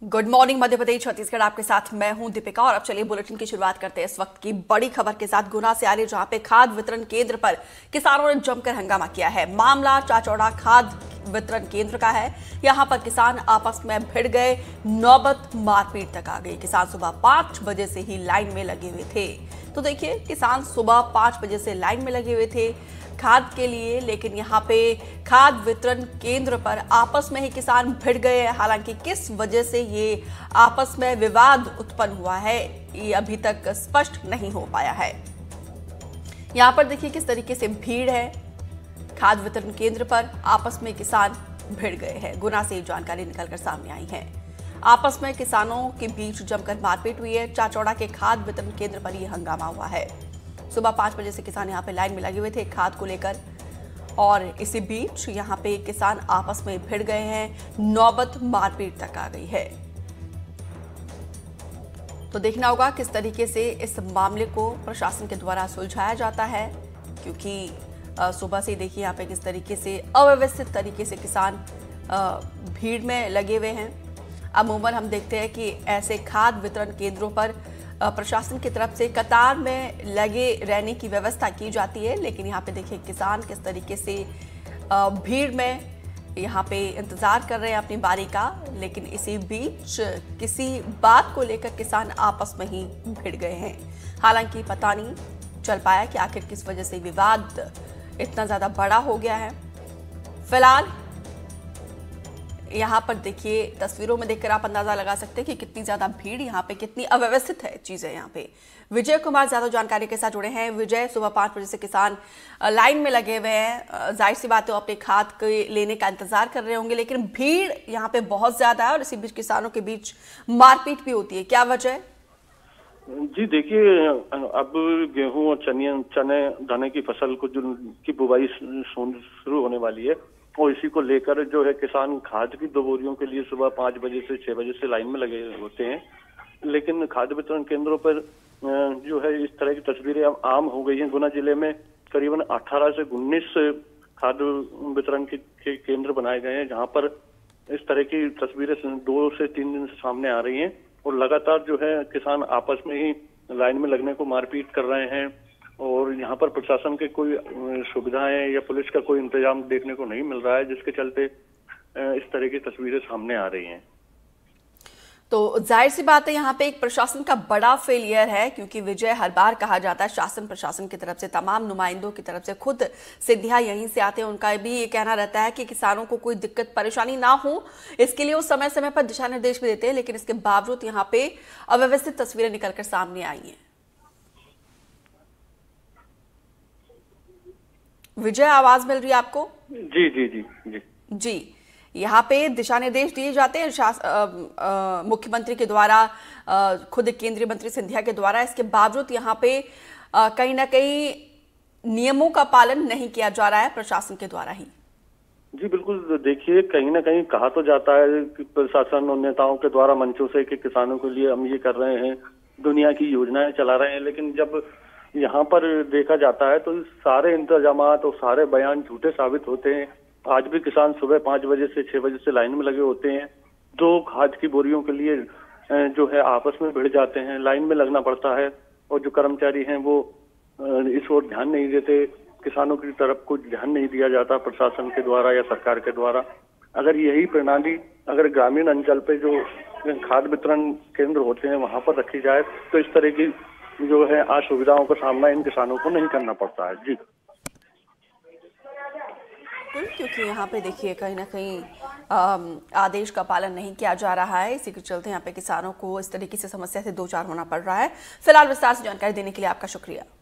Good morning Madhya Pradesh Chhattisgarh, आपके साथ मैं हूं दीपिका। और अब चलिए बुलेटिन की शुरुआत करते हैं इस वक्त की बड़ी खबर के साथ। गुना से आ रही, जहां पे खाद वितरण केंद्र पर किसानों ने जमकर हंगामा किया है। मामला चाचौड़ा खाद वितरण केंद्र का है। यहां पर किसान आपस में भिड़ गए, नौबत मारपीट तक आ गई। किसान सुबह 5 बजे से ही लाइन में लगे हुए थे। तो देखिए, किसान सुबह 5 बजे से लाइन में लगे हुए थे खाद के लिए, लेकिन यहाँ पे खाद वितरण केंद्र पर आपस में ही किसान भिड़ गए हैं। हालांकि किस वजह से ये आपस में विवाद उत्पन्न हुआ है, ये अभी तक स्पष्ट नहीं हो पाया है। यहाँ पर देखिए किस तरीके से भीड़ है। खाद वितरण केंद्र पर आपस में किसान भिड़ गए हैं। गुना से जानकारी निकलकर सामने आई है। आपस में किसानों के बीच जमकर मारपीट हुई है। चाचौड़ा के खाद वितरण केंद्र पर यह हंगामा हुआ है। सुबह 5 बजे से किसान यहाँ पे लाइन में लगे हुए थे खाद को लेकर, और इसी बीच यहाँ पे किसान आपस में भिड़ गए हैं। नौबत मारपीट तक आ गई है। तो देखना होगा किस तरीके से इस मामले को प्रशासन के द्वारा सुलझाया जाता है, क्योंकि सुबह से देखिए यहाँ पे किस तरीके से अव्यवस्थित तरीके से किसान भीड़ में लगे हुए हैं। अमूमन हम देखते हैं कि ऐसे खाद वितरण केंद्रों पर प्रशासन की तरफ से कतार में लगे रहने की व्यवस्था की जाती है, लेकिन यहाँ पे देखिए किसान किस तरीके से भीड़ में यहाँ पे इंतजार कर रहे हैं अपनी बारी का। लेकिन इसी बीच किसी बात को लेकर किसान आपस में ही भिड़ गए हैं। हालांकि पता नहीं चल पाया कि आखिर किस वजह से विवाद इतना ज्यादा बड़ा हो गया है। फिलहाल यहाँ पर देखिए तस्वीरों में देखकर आप अंदाजा लगा सकते हैं कि कितनी ज्यादा भीड़ यहाँ पे, कितनी अव्यवस्थित है चीजें यहाँ पे। विजय कुमार ज्यादा जानकारी के साथ जुड़े हैं। विजय, सुबह 5 बजे से किसान लाइन में लगे हुए हैं। जाहिर सी बात है, अपने खाद के लेने का इंतजार कर रहे होंगे, लेकिन भीड़ यहाँ पे बहुत ज्यादा है और इसी बीच किसानों के बीच मारपीट भी होती है। क्या वजह? जी देखिए, अब गेहूं और चने दाने की फसल को की बुवाई शुरू होने वाली है, और इसी को लेकर जो है किसान खाद की 2 बोरियों के लिए सुबह 5 बजे से 6 बजे से लाइन में लगे होते हैं। लेकिन खाद वितरण केंद्रों पर जो है इस तरह की तस्वीरें अब आम हो गई हैं। गुना जिले में करीबन 18 से 19 खाद वितरण के केंद्र बनाए गए हैं, जहां पर इस तरह की तस्वीरें 2 से 3 दिन से सामने आ रही हैं, और लगातार जो है किसान आपस में ही लाइन में लगने को मारपीट कर रहे हैं। और यहाँ पर प्रशासन के कोई सुविधाएं या पुलिस का कोई इंतजाम देखने को नहीं मिल रहा है, जिसके चलते इस तरह की तस्वीरें सामने आ रही हैं। तो जाहिर सी बात है यहाँ पे एक प्रशासन का बड़ा फेलियर है, क्योंकि विजय हर बार कहा जाता है शासन प्रशासन की तरफ से, तमाम नुमाइंदों की तरफ से, खुद सिंधिया यहीं से आते हैं, उनका भी ये कहना रहता है कि किसानों को कोई दिक्कत परेशानी ना हो, इसके लिए वो समय समय पर दिशा निर्देश भी देते हैं। लेकिन इसके बावजूद यहाँ पे अव्यवस्थित तस्वीरें निकलकर सामने आई हैं। विजय, आवाज मिल रही है आपको? जी जी जी जी जी। यहाँ पे दिशा निर्देश दिए जाते हैं मुख्यमंत्री के द्वारा, खुद केंद्रीय मंत्री सिंधिया के द्वारा। इसके बावजूद यहाँ पे कहीं ना कहीं नियमों का पालन नहीं किया जा रहा है प्रशासन के द्वारा ही। जी बिल्कुल, देखिए कहीं ना कहीं कहा तो जाता है कि प्रशासन और नेताओं के द्वारा मंचों से कि किसानों के लिए हम ये कर रहे हैं, दुनिया की योजनाएं चला रहे हैं, लेकिन जब यहाँ पर देखा जाता है तो सारे इंतजामात और सारे बयान झूठे साबित होते हैं। आज भी किसान सुबह 5 बजे से 6 बजे से लाइन में लगे होते हैं। 2 खाद की बोरियों के लिए जो है आपस में भिड़ जाते हैं, लाइन में लगना पड़ता है, और जो कर्मचारी हैं वो इस ओर ध्यान नहीं देते। किसानों की तरफ कुछ ध्यान नहीं दिया जाता प्रशासन के द्वारा या सरकार के द्वारा। अगर यही प्रणाली अगर ग्रामीण अंचल पे जो खाद वितरण केंद्र होते हैं वहां पर रखी जाए तो इस तरह की जो है असुविधाओं का सामना इन किसानों को नहीं करना पड़ता है। जी, क्योंकि यहाँ पे देखिए कहीं ना कहीं आदेश का पालन नहीं किया जा रहा है, इसी के चलते यहाँ पे किसानों को इस तरीके से समस्या से 2-4 होना पड़ रहा है। फिलहाल विस्तार से जानकारी देने के लिए आपका शुक्रिया।